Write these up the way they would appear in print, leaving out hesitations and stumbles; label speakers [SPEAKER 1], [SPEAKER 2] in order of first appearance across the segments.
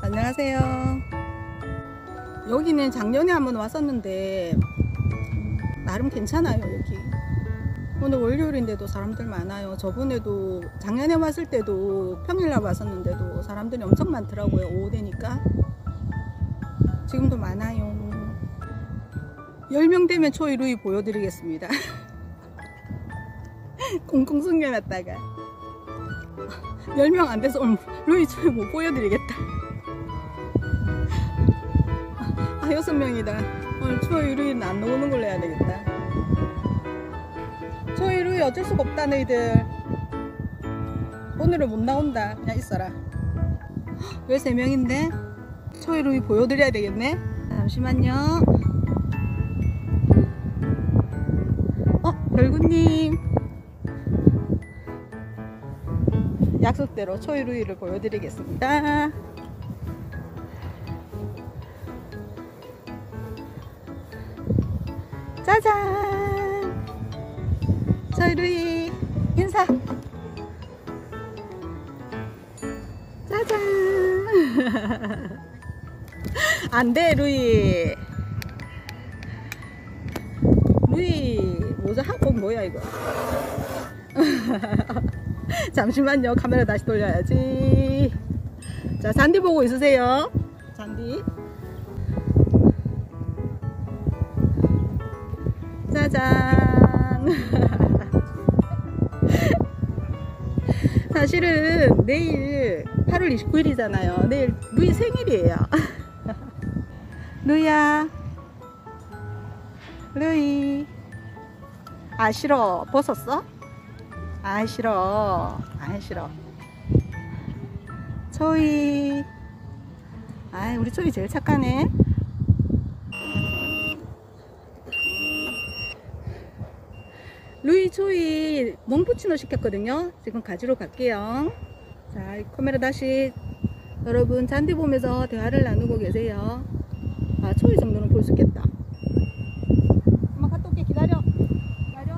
[SPEAKER 1] 안녕하세요. 여기는 작년에 한번 왔었는데 나름 괜찮아요. 여기 오늘 월요일인데도 사람들 많아요. 저번에도 작년에 왔을 때도 평일날 왔었는데도 사람들이 엄청 많더라고요. 오후 되니까. 지금도 많아요. 10명 되면 초이 루이 보여드리겠습니다. 꽁꽁 숨겨놨다가 10명 안 돼서 오늘 루이 초이 못 보여드리겠다. 6명이다. 오늘 초이 루이는 안 나오는 걸로 해야 되겠다. 초이 루이 어쩔 수가 없다. 너희들 오늘은 못 나온다. 그냥 있어라. 13명인데 초이 루이 보여드려야 되겠네. 잠시만요. 별구님 약속대로 초이 루이를 보여드리겠습니다. 짜잔! 초이 루이 인사! 짜잔! 안돼 루이! 루이 모자 한복 뭐야 이거? 잠시만요. 카메라 다시 돌려야지. 자, 잔디 보고 있으세요. 잔디. 짜잔. 사실은 내일 8월 29일이잖아요 내일 루이 생일이에요. 루이야, 루이. 아 싫어. 벗었어? 아 싫어. 아 싫어. 초이. 아 우리 초이 제일 착하네. 루이 초이 몽푸치노 시켰거든요. 지금 가지러 갈게요. 자, 카메라 다시. 여러분 잔디 보면서 대화를 나누고 계세요. 아 초이 정도는 볼 수 있겠다. 엄마 갔다 올게. 기다려. 기다려.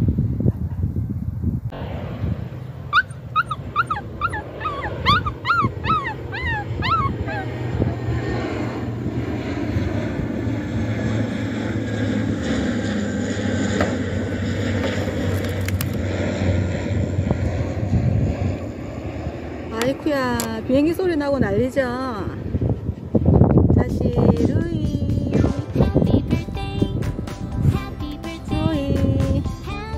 [SPEAKER 1] 아이쿠야 비행기 소리 나고 난리죠. 다시 루이 초이.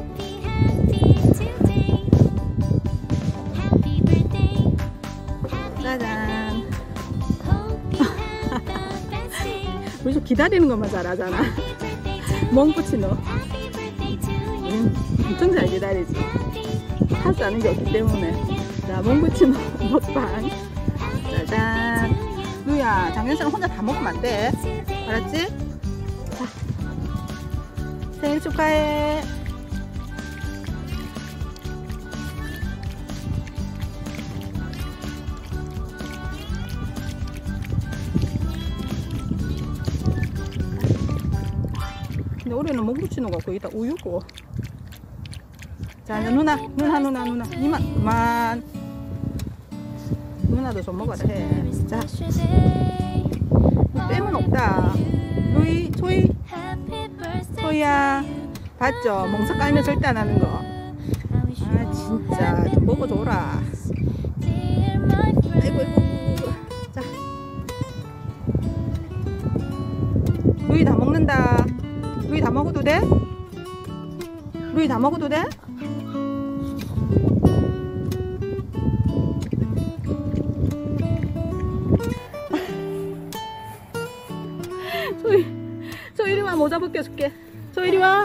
[SPEAKER 1] 짜잔. 우리 좀 기다리는 것만 잘하잖아. 몽푸치노 엄청 잘 기다리지. 할 수 아는 게 없기 때문에. 자, 몽푸치노 먹방. 짜잔. 루이야, 작년처럼 혼자 다 먹으면 안 돼. 알았지? 자, 생일 축하해. 근데 올해는 몽푸치노가 거의 다 우유고. 자, 이제 누나. 니만 그만. 누나도 좀 먹어라 해. 자, 뺨은 없다. 루이, 초이. 초이야, 봤죠? 멍석 깔면 절대 안 하는 거. 아 진짜 좀 먹어줘라. 아이고. 자, 루이 다 먹는다. 루이 다 먹어도 돼? 루이 다 먹어도 돼? 저 이리와. 모자 벗겨줄게. 저 이리와.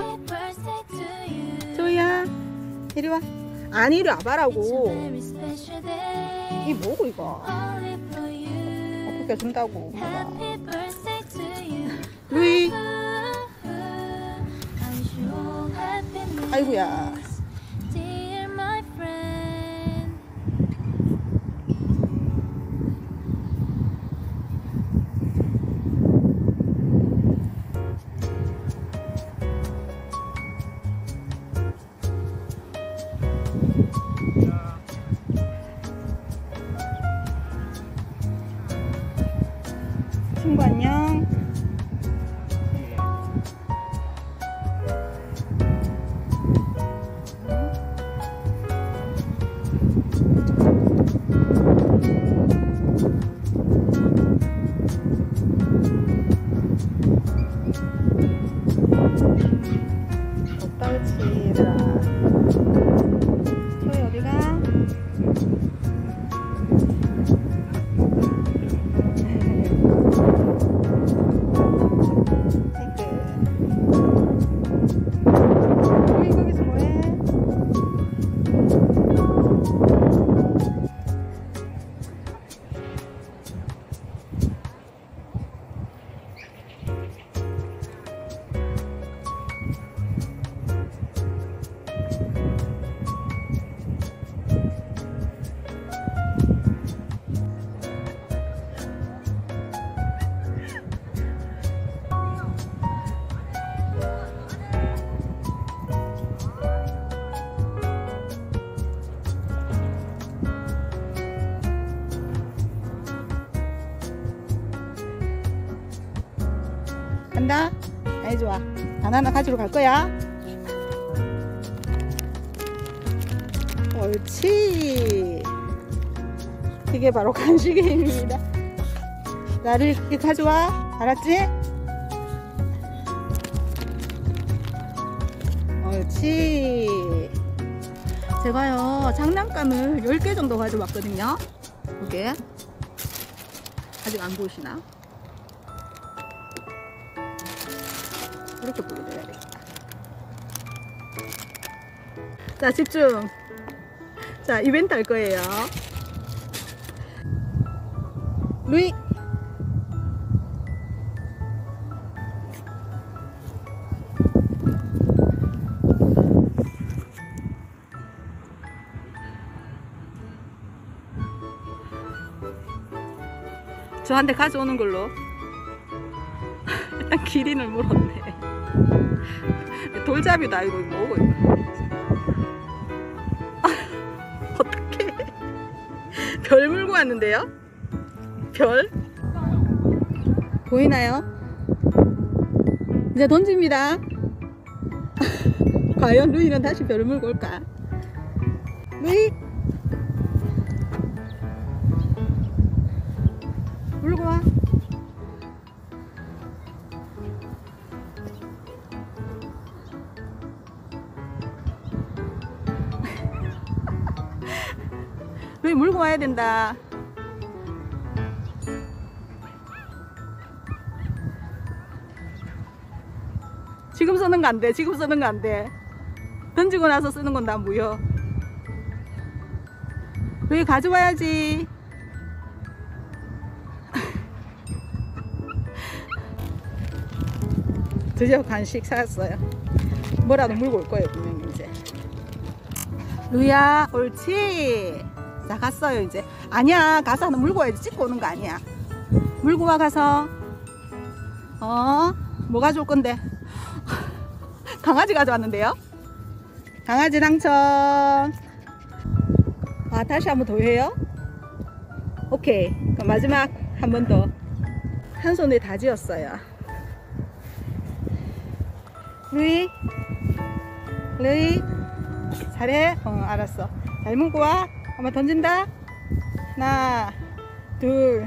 [SPEAKER 1] 조이야 이리와. 아니 이리 와봐라고. 이 뭐고 이거. 벗겨준다고. 루이. 아이고야. 친구 안녕. 오빠치라. 초이 어디가? 초이 거기서 뭐해? 간다? 아이 좋아. 바나나 가지러 갈 거야. 옳지. 이게 바로 간식의 힘입니다. 나를 이렇게 가져와. 알았지? 옳지. 제가요 장난감을 10개 정도 가져왔거든요. 이게 아직 안 보이시나? 이렇게 보여줘야 되겠다. 자, 집중. 자, 이벤트 할 거예요. 루이. 저한테 가져오는 걸로. 일단 기린을 물었네. 돌잡이다. 이거 뭐고 이거. 어떡해. 별 물고 왔는데요? 별? 보이나요? 이제 던집니다. 과연 루이는 다시 별을 물고 올까? 루이 물고 와. 루이 물고 와야 된다. 지금 쓰는 거 안 돼. 지금 쓰는 거 안 돼. 던지고 나서 쓰는 건 다 무효. 루이 가져와야지. 드디어 간식 사왔어요. 뭐라도 물고 올 거예요 분명히 이제. 루이야 옳지. 자 갔어요 이제. 아니야 가서 하나 물고 와야지. 찍고 오는 거 아니야. 물고 와 가서. 뭐 가져올 건데? 강아지 가져왔는데요. 강아지 당첨. 아 다시 한 번 더 해요. 오케이. 그럼 마지막 한 번 더. 한 손에 다 지었어요. 루이 루이 잘해. 알았어. 잘 물고 와. 한번 던진다. 하나 둘.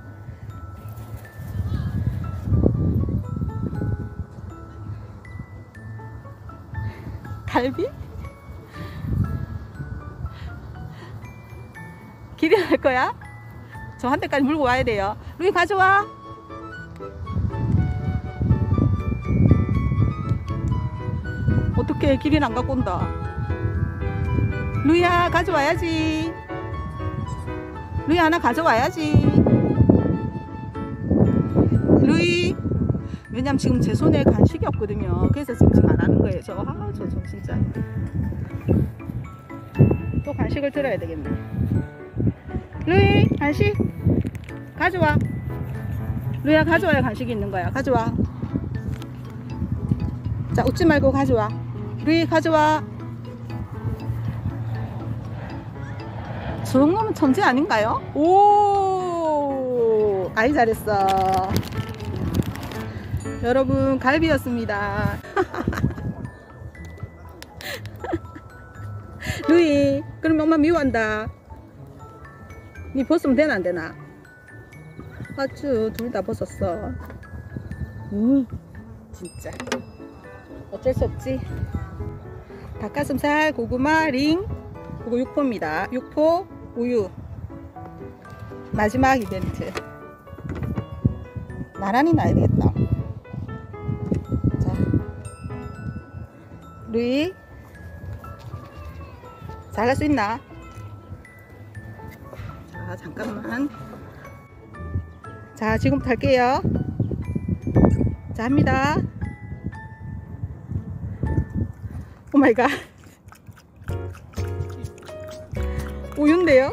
[SPEAKER 1] 갈비? 기린 할 거야? 저한테까지 물고 와야 돼요. 루이 가져와. 어떡해 기린 안 갖고 온다. 루이야 가져와야지. 루이 하나 가져와야지. 루이. 왜냐면 지금 제 손에 간식이 없거든요. 그래서 지금 안 하는 거예요. 저 진짜 또 간식을 들어야 되겠네. 루이 간식 가져와. 루이야 가져와야 간식이 있는 거야. 가져와. 자 웃지 말고 가져와. 루이 가져와. 저 정도면 천재 아닌가요? 오 아이 잘했어. 여러분 갈비였습니다. 루이 그럼 엄마 미워한다. 니 벗으면 되나 안 되나? 아쭈 둘 다 벗었어. 진짜 어쩔 수 없지. 닭가슴살 고구마 링 그리고 육포입니다. 육포 우유 마지막 이벤트. 나란히 놔야 되겠다. 자 루이 잘 할 수 있나? 자 잠깐만. 자 지금부터 할게요. 자 합니다. 오마이갓. 우유인데요?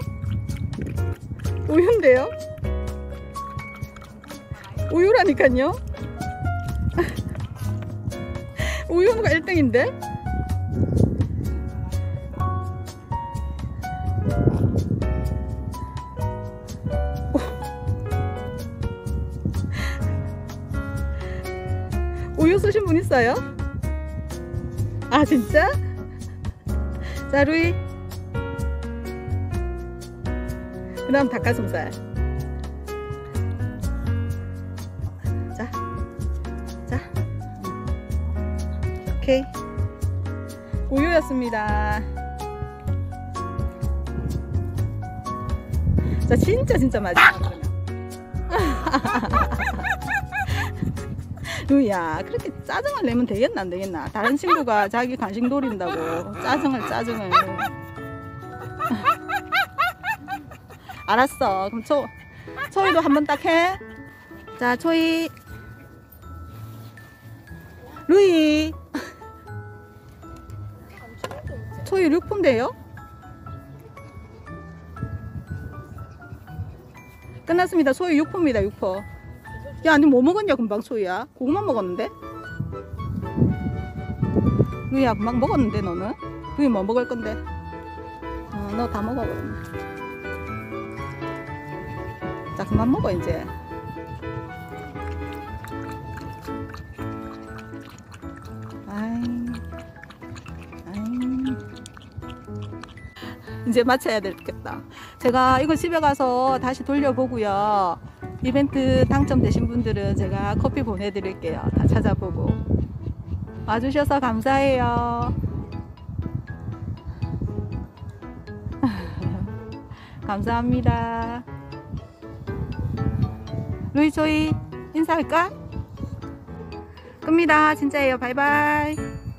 [SPEAKER 1] 우유인데요? 우유라니까요? 우유가 1등인데? 우유 쓰신 분 있어요? 아 진짜? 자 루이 그 다음 닭가슴살. 자 오케이 우유였습니다. 자 진짜 마지막. 루이야 그렇게 짜증을 내면 되겠나 안 되겠나? 다른 친구가 자기 간식 노린다고 짜증을 알았어. 그럼 초이도 한번 딱 해. 자 초이 루이 초이 6분대요? 끝났습니다. 초이 6포입니다. 6포. 야, 니 뭐 먹었냐 금방 초이야? 고구마 먹었는데? 루이야 금방 먹었는데 너는? 루이 뭐 먹을 건데? 너 다 먹어버렸네. 자 그만 먹어 이제. 아이 이제 마쳐야 되겠다. 제가 이거 집에 가서 다시 돌려보고요. 이벤트 당첨되신 분들은 제가 커피 보내드릴게요. 다 찾아보고. 와주셔서 감사해요. 감사합니다. 루이 초이 인사할까? 끕니다. 진짜예요. 바이바이.